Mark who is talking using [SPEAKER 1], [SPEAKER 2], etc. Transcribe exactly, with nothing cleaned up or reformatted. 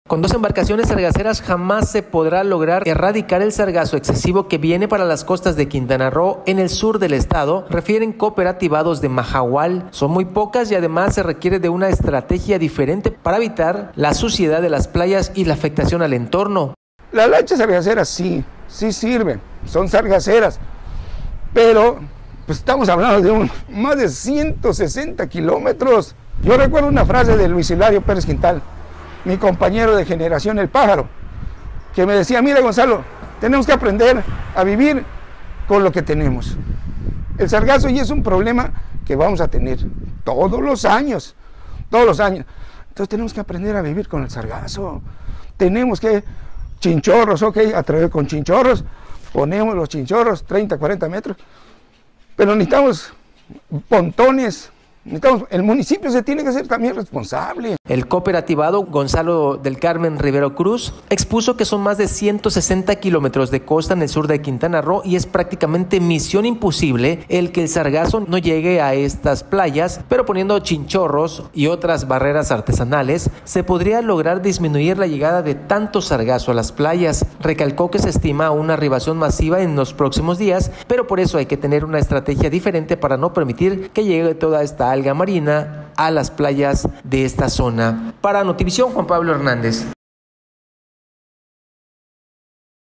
[SPEAKER 1] Con dos embarcaciones sargaceras jamás se podrá lograr erradicar el sargazo excesivo que viene para las costas de Quintana Roo en el sur del estado, refieren cooperativados de Mahahual. Son muy pocas y además se requiere de una estrategia diferente para evitar la suciedad de las playas y la afectación al entorno.
[SPEAKER 2] Las lanchas sargaceras sí, sí sirven, son sargaceras, pero pues estamos hablando de un, más de ciento sesenta kilómetros. Yo recuerdo una frase de Luis Hilario Pérez Quintal, mi compañero de generación El Pájaro, que me decía: mira, Gonzalo, tenemos que aprender a vivir con lo que tenemos. El sargazo ya es un problema que vamos a tener todos los años, todos los años. Entonces tenemos que aprender a vivir con el sargazo. Tenemos que, chinchorros, ok, a través con chinchorros, ponemos los chinchorros treinta, cuarenta metros, pero necesitamos pontones. Necesitamos, el municipio se tiene que ser también responsable.
[SPEAKER 1] El cooperativado Gonzalo del Carmen Rivero Cruz expuso que son más de ciento sesenta kilómetros de costa en el sur de Quintana Roo y es prácticamente misión imposible el que el sargazo no llegue a estas playas, pero poniendo chinchorros y otras barreras artesanales se podría lograr disminuir la llegada de tanto sargazo a las playas. Recalcó que se estima una arribación masiva en los próximos días, pero por eso hay que tener una estrategia diferente para no permitir que llegue toda esta alga marina a las playas de esta zona. Para Notivisión, Juan Pablo Hernández.